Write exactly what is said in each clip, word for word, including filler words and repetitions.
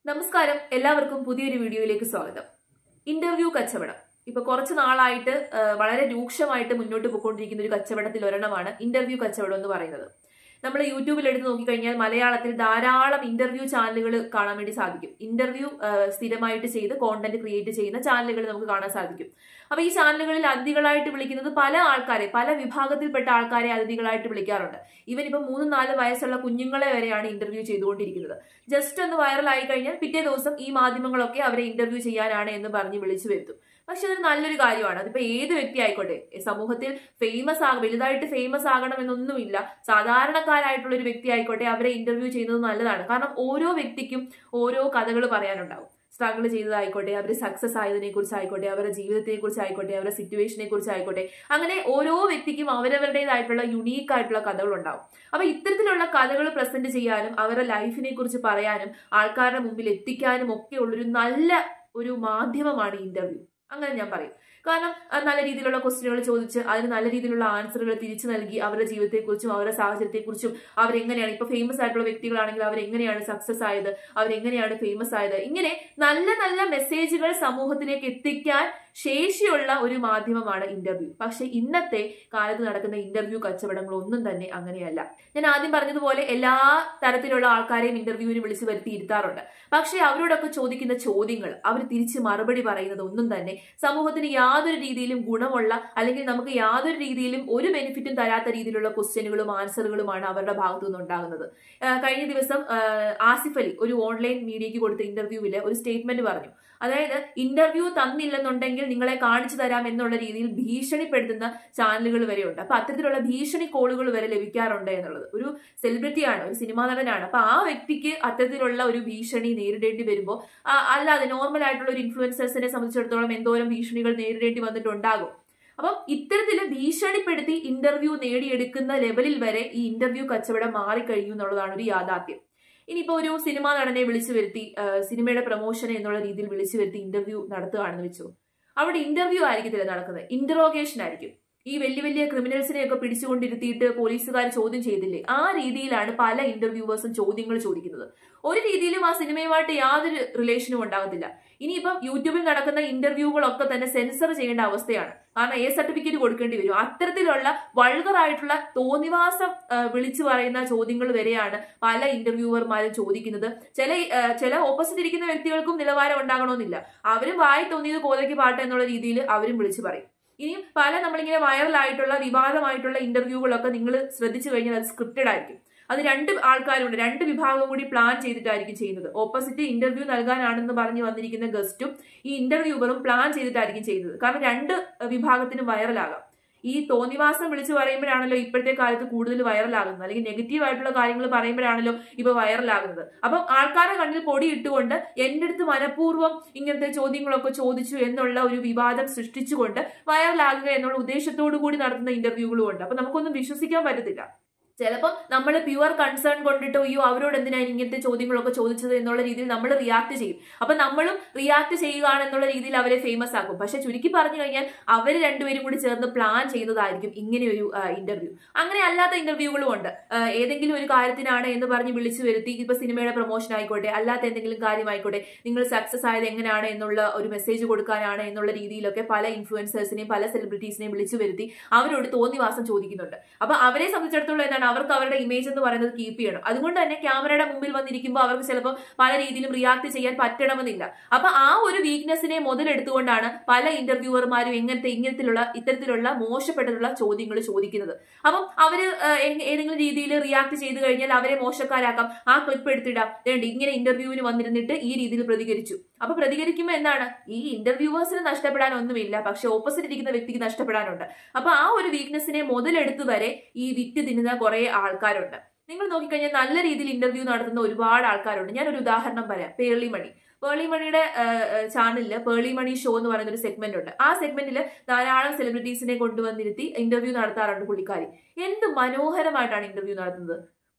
നമസ്കാരം, എല്ലാവർക്കും പുതിയൊരു വീഡിയോയിലേക്ക് സ്വാഗതം. ഇന്റർവ്യൂ കച്ചവടം ഇപ്പൊ കുറച്ച് നാളായിട്ട് വളരെ രൂക്ഷമായിട്ട് മുന്നോട്ട് പോയിക്കൊണ്ടിരിക്കുന്ന ഒരു കച്ചവടത്തിൽ ഒരെണ്ണമാണ് ഇന്റർവ്യൂ കച്ചവടം എന്ന് പറയുന്നത്. നമ്മൾ യൂട്യൂബിൽ എടുത്ത് നോക്കിക്കഴിഞ്ഞാൽ മലയാളത്തിൽ ധാരാളം ഇന്റർവ്യൂ ചാനലുകൾ കാണാൻ വേണ്ടി സാധിക്കും. ഇന്റർവ്യൂ സ്ഥിരമായിട്ട് ചെയ്ത് കോണ്ടന്റ് ക്രിയേറ്റ് ചെയ്യുന്ന ചാനലുകൾ നമുക്ക് കാണാൻ സാധിക്കും. അപ്പൊ ഈ ചാനലുകളിൽ അതിഥികളായിട്ട് വിളിക്കുന്നത് പല ആൾക്കാരെ, പല വിഭാഗത്തിൽപ്പെട്ട ആൾക്കാരെ അതിഥികളായിട്ട് വിളിക്കാറുണ്ട്. ഇവൻ ഇപ്പൊ മൂന്നും നാല് വയസ്സുള്ള കുഞ്ഞുങ്ങളെ വരെയാണ് ഇന്റർവ്യൂ ചെയ്തുകൊണ്ടിരിക്കുന്നത്. ജസ്റ്റ് ഒന്ന് വൈറലായി കഴിഞ്ഞാൽ പിറ്റേ ദിവസം ഈ മാധ്യമങ്ങളൊക്കെ അവരെ ഇന്റർവ്യൂ ചെയ്യാനാണ് എന്ന് പറഞ്ഞ് വിളിച്ചു വരുത്തും. പക്ഷെ അതൊരു നല്ലൊരു കാര്യമാണ്. അതിപ്പോ ഏത് വ്യക്തി ആയിക്കോട്ടെ, സമൂഹത്തിൽ ഫേമസ് ആകും, വലുതായിട്ട് ഫേമസ് ആകണം എന്നൊന്നുമില്ല. സാധാരണക്കാരായിട്ടുള്ള ഒരു വ്യക്തി ആയിക്കോട്ടെ, അവരെ ഇന്റർവ്യൂ ചെയ്യുന്നത് നല്ലതാണ്. കാരണം ഓരോ വ്യക്തിക്കും ഓരോ കഥകൾ പറയാനുണ്ടാവും. സ്ട്രഗിൾ ചെയ്തതായിക്കോട്ടെ, അവർ സക്സസ് ആയതിനെ കുറിച്ചായിക്കോട്ടെ, അവരുടെ ജീവിതത്തെ കുറിച്ചായിക്കോട്ടെ, അവരുടെ സിറ്റുവേഷനെ കുറിച്ചായിക്കോട്ടെ, അങ്ങനെ ഓരോ വ്യക്തിക്കും അവരവരുടേതായിട്ടുള്ള യുണീക്ക് ആയിട്ടുള്ള കഥകൾ ഉണ്ടാവും. അപ്പൊ ഇത്തരത്തിലുള്ള കഥകൾ പ്രസന്റ് ചെയ്യാനും അവരുടെ ലൈഫിനെ കുറിച്ച് പറയാനും ആൾക്കാരുടെ മുമ്പിൽ എത്തിക്കാനും ഒക്കെ ഉള്ളൊരു നല്ല ഒരു മാധ്യമമാണ് ഇന്റർവ്യൂ. അങ്ങനെ ഞാൻ പറയും. കാരണം നല്ല രീതിയിലുള്ള ക്വസ്റ്റ്യനുകൾ ചോദിച്ച് അതിന് നല്ല രീതിയിലുള്ള ആൻസറുകൾ തിരിച്ചു നൽകി അവരുടെ ജീവിതത്തെക്കുറിച്ചും അവരുടെ സാഹചര്യത്തെക്കുറിച്ചും അവരെങ്ങനെയാണ്, ഇപ്പൊ ഫേമസ് ആയിട്ടുള്ള വ്യക്തികളാണെങ്കിൽ അവരെങ്ങനെയാണ് സക്സസ് ആയത്, അവരെങ്ങനെയാണ് ഫേമസ് ആയത്, ഇങ്ങനെ നല്ല നല്ല മെസ്സേജുകൾ സമൂഹത്തിലേക്ക് എത്തിക്കാൻ ശേഷിയുള്ള ഒരു മാധ്യമമാണ് ഇന്റർവ്യൂ. പക്ഷെ ഇന്നത്തെ കാലത്ത് നടക്കുന്ന ഇന്റർവ്യൂ കച്ചവടങ്ങൾ ഒന്നും തന്നെ അങ്ങനെയല്ല. ഞാൻ ആദ്യം പറഞ്ഞതുപോലെ എല്ലാ തരത്തിലുള്ള ആൾക്കാരെയും ഇന്റർവ്യൂവിന് വിളിച്ചു വരുത്തി ഇരുത്താറുണ്ട്. പക്ഷെ അവരോടൊക്കെ ചോദിക്കുന്ന ചോദ്യങ്ങൾ, അവർ തിരിച്ച് മറുപടി പറയുന്നത് ഒന്നും തന്നെ സമൂഹത്തിന് യാതൊരു രീതിയിലും ഗുണമുള്ള, അല്ലെങ്കിൽ നമുക്ക് യാതൊരു രീതിയിലും ഒരു ബെനിഫിറ്റും തരാത്ത രീതിയിലുള്ള ക്വസ്റ്റ്യനുകളും ആൻസറുകളുമാണ് അവരുടെ ഭാഗത്തു നിന്നുണ്ടാകുന്നത്. കഴിഞ്ഞ ദിവസം ആസിഫ് അലി ഒരു ഓൺലൈൻ മീഡിയയ്ക്ക് കൊടുത്ത ഇന്റർവ്യൂവിൽ ഒരു സ്റ്റേറ്റ്മെന്റ് പറഞ്ഞു. അതായത് ഇന്റർവ്യൂ തന്നില്ലെന്നുണ്ടെങ്കിൽ നിങ്ങളെ കാണിച്ചു തരാം എന്നുള്ള രീതിയിൽ ഭീഷണിപ്പെടുത്തുന്ന ചാനലുകൾ വരെയുണ്ട്. അപ്പൊ അത്തരത്തിലുള്ള ഭീഷണി കോളുകൾ വരെ ലഭിക്കാറുണ്ട് എന്നുള്ളത്. ഒരു സെലിബ്രിറ്റിയാണ്, ഒരു സിനിമാ നടനാണ്. അപ്പൊ ആ വ്യക്തിക്ക് അത്തരത്തിലുള്ള ഒരു ഭീഷണി നേരിടേണ്ടി വരുമ്പോൾ, അല്ലാതെ നോർമൽ ആയിട്ടുള്ള ഒരു ഇൻഫ്ലുവൻസേഴ്സിനെ സംബന്ധിച്ചിടത്തോളം എന്തോരം ഭീഷണികൾ നേരിടേണ്ടി വന്നിട്ടുണ്ടാകും. അപ്പം ഇത്തരത്തില് ഭീഷണിപ്പെടുത്തി ഇന്റർവ്യൂ നേടിയെടുക്കുന്ന ലെവലിൽ വരെ ഈ ഇന്റർവ്യൂ കച്ചവടം മാറിക്കഴിഞ്ഞു എന്നുള്ളതാണ് ഒരു യാഥാർത്ഥ്യം. ഇനിയിപ്പോ ഒരു സിനിമാ നടനെ വിളിച്ചു വരുത്തി സിനിമയുടെ പ്രൊമോഷൻ എന്നുള്ള രീതിയിൽ വിളിച്ചു വരുത്തി ഇന്റർവ്യൂ നടത്തുകയാണെന്ന് വെച്ചു. അവിടെ ഇന്റർവ്യൂ ആയിരിക്കത്തില്ല നടക്കുന്നത്, ഇന്ററോഗേഷൻ ആയിരിക്കും. ഈ വലിയ വലിയ ക്രിമിനൽസിനെയൊക്കെ പിടിച്ചുകൊണ്ടിരുത്തിയിട്ട് പോലീസുകാർ ചോദ്യം ചെയ്തില്ലേ, ആ രീതിയിലാണ് പല ഇന്റർവ്യൂവേഴ്സും ചോദ്യങ്ങൾ ചോദിക്കുന്നത്. ഒരു രീതിയിലും ആ സിനിമയുമായിട്ട് യാതൊരു റിലേഷനും ഉണ്ടാകത്തില്ല. ഇനിയിപ്പം യൂട്യൂബിൽ നടക്കുന്ന ഇന്റർവ്യൂകളൊക്കെ തന്നെ സെൻസർ ചെയ്യേണ്ട അവസ്ഥയാണ്. കാരണം എ സർട്ടിഫിക്കറ്റ് കൊടുക്കേണ്ടി വരും. അത്തരത്തിലുള്ള വൾഗറായിട്ടുള്ള തോന്നിവാസം വിളിച്ചു പറയുന്ന ചോദ്യങ്ങൾ വരെയാണ് പല ഇന്റർവ്യൂവർമാരും ചോദിക്കുന്നത്. ചില ചില ഓപ്പോസിറ്റ് ഇരിക്കുന്ന വ്യക്തികൾക്കും നിലവാരം ഉണ്ടാകണമെന്നില്ല. അവരും വായി തോന്നിയത് കോതയ്ക്ക് പാട്ട് എന്നുള്ള രീതിയിൽ അവരും വിളിച്ചു പറയും. ഇനിയും പല നമ്മളിങ്ങനെ വൈറലായിട്ടുള്ള വിവാദമായിട്ടുള്ള ഇന്റർവ്യൂകളൊക്കെ നിങ്ങൾ ശ്രദ്ധിച്ചു കഴിഞ്ഞാൽ അത് സ്ക്രിപ്റ്റഡ് ആയിരിക്കും. അത് രണ്ട് ആൾക്കാരുണ്ട്, രണ്ട് വിഭാഗം കൂടി പ്ലാൻ ചെയ്തിട്ടായിരിക്കും ചെയ്യുന്നത്. ഓപ്പോസിറ്റ് ഇന്റർവ്യൂ നൽകാനാണെന്ന് പറഞ്ഞു വന്നിരിക്കുന്ന ഗസ്റ്റും ഈ ഇന്റർവ്യൂവറും പ്ലാൻ ചെയ്തിട്ടായിരിക്കും ചെയ്യുന്നത്. കാരണം രണ്ട് വിഭാഗത്തിനും വൈറലാകാം. ഈ തോന്നിവാസം വിളിച്ചു പറയുമ്പോഴാണല്ലോ ഇപ്പോഴത്തെ കാലത്ത് കൂടുതൽ വൈറലാകുന്നത്, അല്ലെങ്കിൽ നെഗറ്റീവ് ആയിട്ടുള്ള കാര്യങ്ങൾ പറയുമ്പോഴാണല്ലോ ഇപ്പൊ വൈറലാകുന്നത്. അപ്പം ആൾക്കാരുടെ കണ്ണിൽ പൊടി ഇട്ടുകൊണ്ട് എന്റെ അടുത്ത് മനഃപൂർവ്വം ഇങ്ങനത്തെ ചോദ്യങ്ങളൊക്കെ ചോദിച്ചു എന്നുള്ള ഒരു വിവാദം സൃഷ്ടിച്ചുകൊണ്ട് വൈറലാകുക എന്നുള്ള ഉദ്ദേശത്തോടു കൂടി നടത്തുന്ന ഇന്റർവ്യൂകളും ഉണ്ട്. അപ്പൊ നമുക്കൊന്നും വിശ്വസിക്കാൻ പറ്റത്തില്ല. ചിലപ്പോൾ നമ്മൾ പ്യുവർ കൺസേൺ കൊണ്ടിട്ടോ അയ്യോ അവരോട് എന്തിനാണ് ഇങ്ങനത്തെ ചോദ്യങ്ങളൊക്കെ ചോദിച്ചത് എന്നുള്ള രീതിയിൽ നമ്മൾ റിയാക്ട് ചെയ്യും. അപ്പൊ നമ്മളും റിയാക്ട് ചെയ്യുകയാണെന്നുള്ള രീതിയിൽ അവരെ ഫേമസ് ആക്കും. പക്ഷെ ചുരുക്കി പറഞ്ഞു കഴിഞ്ഞാൽ അവർ രണ്ടുപേരും കൂടി ചേർന്ന് പ്ലാൻ ചെയ്യുന്നതായിരിക്കും ഇങ്ങനെ ഒരു ഇന്റർവ്യൂ. അങ്ങനെ അല്ലാത്ത ഇന്റർവ്യൂകളും ഉണ്ട്. ഏതെങ്കിലും ഒരു കാര്യത്തിനാണ് എന്ന് പറഞ്ഞ് വിളിച്ചു വരുത്തി, ഇപ്പൊ സിനിമയുടെ പ്രൊമോഷൻ ആയിക്കോട്ടെ, അല്ലാത്ത എന്തെങ്കിലും കാര്യമായിക്കോട്ടെ, നിങ്ങൾ സക്സസ് ആയത് എങ്ങനെയാണ് എന്നുള്ള ഒരു മെസ്സേജ് കൊടുക്കാനാണ് എന്നുള്ള രീതിയിലൊക്കെ പല ഇൻഫ്ലുവൻസേഴ്സിനെയും പല സെലിബ്രിറ്റീസിനെയും വിളിച്ചു വരുത്തി അവരോട് തോന്നിവാസം ചോദിക്കുന്നുണ്ട്. അപ്പൊ അവരെ സംബന്ധിച്ചിടത്തോളം എന്താണ്, അവർക്ക് അവരുടെ ഇമേജ് എന്ന് പറയുന്നത് കീപ്പ് ചെയ്യണം. അതുകൊണ്ട് തന്നെ ക്യാമറയുടെ മുമ്പിൽ വന്നിരിക്കുമ്പോൾ അവർക്ക് ചിലപ്പോൾ പല രീതിയിലും റിയാക്ട് ചെയ്യാൻ പറ്റണമെന്നില്ല. അപ്പൊ ആ ഒരു വീക്ക്നെസ്സിനെ മുതലെടുത്തുകൊണ്ടാണ് പല ഇന്റർവ്യൂവർമാരും എങ്ങനത്തെ ഇങ്ങനത്തിലുള്ള ഇത്തരത്തിലുള്ള മോശപ്പെട്ടിട്ടുള്ള ചോദ്യങ്ങൾ ചോദിക്കുന്നത്. അപ്പം അവര് ഏതെങ്കിലും രീതിയിൽ റിയാക്ട് ചെയ്ത് കഴിഞ്ഞാൽ അവരെ മോശക്കാരാക്കാം. ആ ക്ലിപ്പ് എടുത്തിടാം, ഇങ്ങനെ ഇന്റർവ്യൂവിന് വന്നിരുന്നിട്ട് ഈ രീതിയിൽ പ്രതികരിച്ചു. അപ്പൊ പ്രതികരിക്കുമ്പോൾ എന്താണ്, ഈ ഇന്റർവ്യൂവേഴ്സിന് നഷ്ടപ്പെടാനൊന്നുമില്ല, പക്ഷെ ഓപ്പോസിറ്റ് ഇരിക്കുന്ന വ്യക്തിക്ക് നഷ്ടപ്പെടാനുണ്ട്. അപ്പൊ ആ ഒരു വീക്ക്നെസ്സിനെ മുതലെടുത്ത് വരെ ഈ വിറ്റ് തിന്നുന്ന കുറെ ആൾക്കാരുണ്ട്. നിങ്ങൾ നോക്കിക്കഴിഞ്ഞാൽ നല്ല രീതിയിൽ ഇന്റർവ്യൂ നടത്തുന്ന ഒരുപാട് ആൾക്കാരുണ്ട്. ഞാനൊരു ഉദാഹരണം പറയാം. പേർളി മണി പേർളി മണിയുടെ ചാനലില് പേർളി മണി ഷോ എന്ന് പറയുന്ന ഒരു സെഗ്മെന്റ് ഉണ്ട്. ആ സെഗ്മെന്റിൽ ധാരാളം സെലിബ്രിറ്റീസിനെ കൊണ്ടുവന്നിരുത്തി ഇന്റർവ്യൂ നടത്താറുണ്ട് പുള്ളിക്കാരി. എന്ത് മനോഹരമായിട്ടാണ് ഇന്റർവ്യൂ നടത്തുന്നത്.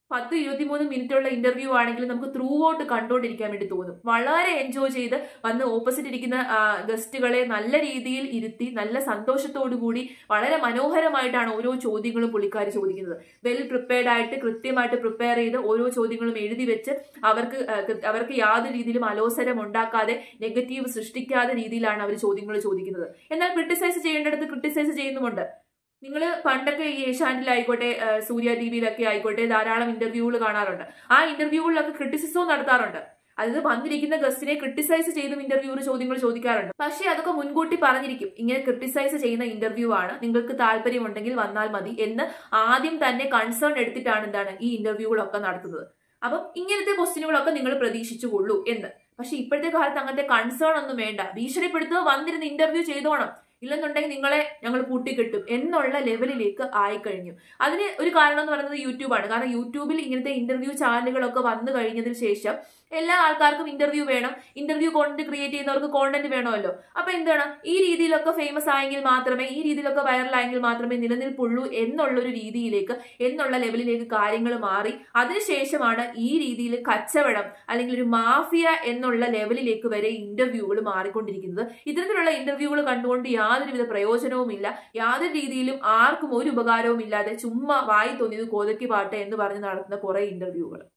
പത്ത് ഇരുപത്തിമൂന്ന് മിനിറ്റുള്ള ഇന്റർവ്യൂ ആണെങ്കിൽ നമുക്ക് ത്രൂ ഔട്ട് കണ്ടുകൊണ്ടിരിക്കാൻ വേണ്ടി തോന്നും. വളരെ എൻജോയ് ചെയ്ത് വന്ന് ഓപ്പോസിറ്റ് ഇരിക്കുന്ന ഗസ്റ്റുകളെ നല്ല രീതിയിൽ ഇരുത്തി നല്ല സന്തോഷത്തോടു കൂടി വളരെ മനോഹരമായിട്ടാണ് ഓരോ ചോദ്യങ്ങളും പുള്ളിക്കാർ ചോദിക്കുന്നത്. വെൽ പ്രിപ്പയർഡ് ആയിട്ട് കൃത്യമായിട്ട് പ്രിപ്പയർ ചെയ്ത് ഓരോ ചോദ്യങ്ങളും എഴുതി വെച്ച് അവർക്ക് അവർക്ക് യാതൊരു രീതിയിലും അലോസരം ഉണ്ടാക്കാതെ നെഗറ്റീവ് സൃഷ്ടിക്കാത്ത രീതിയിലാണ് അവർ ചോദ്യങ്ങൾ ചോദിക്കുന്നത്. എന്നാൽ ക്രിട്ടിസൈസ് ചെയ്യേണ്ടടുത്ത് ക്രിട്ടിസൈസ് ചെയ്യുന്നുമുണ്ട്. നിങ്ങൾ പണ്ടൊക്കെ ഈ ഏഷ്യാനെറ്റിലായിക്കോട്ടെ സൂര്യ ടി വിയിലൊക്കെ ആയിക്കോട്ടെ ധാരാളം ഇന്റർവ്യൂകൾ കാണാറുണ്ട്. ആ ഇന്റർവ്യൂകളിലൊക്കെ ക്രിട്ടിസിസവും നടത്താറുണ്ട്. അതായത് വന്നിരിക്കുന്ന ഗസ്റ്റിനെ ക്രിട്ടിസൈസ് ചെയ്തും ഇന്റർവ്യൂവിൽ ചോദ്യങ്ങൾ ചോദിക്കാറുണ്ട്. പക്ഷേ അതൊക്കെ മുൻകൂട്ടി പറഞ്ഞിരിക്കും, ഇങ്ങനെ ക്രിട്ടിസൈസ് ചെയ്യുന്ന ഇന്റർവ്യൂ ആണ്, നിങ്ങൾക്ക് താല്പര്യമുണ്ടെങ്കിൽ വന്നാൽ മതി എന്ന് ആദ്യം തന്നെ കൺസേൺ എടുത്തിട്ടാണ് എന്താണ് ഈ ഇന്റർവ്യൂകളൊക്കെ നടത്തുന്നത്. അപ്പം ഇങ്ങനത്തെ ക്വസ്റ്റ്യനുകളൊക്കെ നിങ്ങൾ പ്രതീക്ഷിച്ചുകൊള്ളൂ എന്ന്. പക്ഷെ ഇപ്പോഴത്തെ കാലത്ത് അങ്ങനത്തെ കൺസേൺ ഒന്നും വേണ്ട. ഭീഷണിപ്പെടുത്തുക, വന്നിരുന്ന് ഇന്റർവ്യൂ ചെയ്തോണം, ഇല്ലെന്നുണ്ടെങ്കിൽ നിങ്ങളെ ഞങ്ങൾ പൂട്ടിക്കെട്ടും എന്നുള്ള ലെവലിലേക്ക് ആയിക്കഴിഞ്ഞു. അതിന് ഒരു കാരണം എന്ന് പറയുന്നത് യൂട്യൂബാണ്. കാരണം യൂട്യൂബിൽ ഇങ്ങനത്തെ ഇന്റർവ്യൂ ചാനലുകളൊക്കെ വന്നു കഴിഞ്ഞതിന് ശേഷം എല്ലാ ആൾക്കാർക്കും ഇന്റർവ്യൂ വേണം. ഇന്റർവ്യൂ കോണ്ടന്റ് ക്രിയേറ്റ് ചെയ്യുന്നവർക്ക് കോണ്ടന്റ് വേണമല്ലോ. അപ്പൊ എന്താണ്, ഈ രീതിയിലൊക്കെ ഫേമസ് ആയെങ്കിൽ മാത്രമേ, ഈ രീതിയിലൊക്കെ വൈറൽ ആയെങ്കിൽ മാത്രമേ നിലനിൽപ്പുള്ളൂ എന്നുള്ളൊരു രീതിയിലേക്ക്, എന്നുള്ള ലെവലിലേക്ക് കാര്യങ്ങൾ മാറി. അതിനുശേഷമാണ് ഈ രീതിയിൽ കച്ചവടം അല്ലെങ്കിൽ ഒരു മാഫിയ എന്നുള്ള ലെവലിലേക്ക് വരെ ഇന്റർവ്യൂകൾ മാറിക്കൊണ്ടിരിക്കുന്നത്. ഇത്തരത്തിലുള്ള ഇന്റർവ്യൂകൾ കണ്ടുകൊണ്ട് യാതൊരുവിധ പ്രയോജനവുമില്ല. യാതൊരു രീതിയിലും ആർക്കും ഒരു ഉപകാരവും ഇല്ലാതെ ചുമ്മാ വായി തോന്നിയത് കോതയ്ക്ക് പാട്ട് എന്ന് പറഞ്ഞ് നടത്തുന്ന കുറെ ഇന്റർവ്യൂകൾ.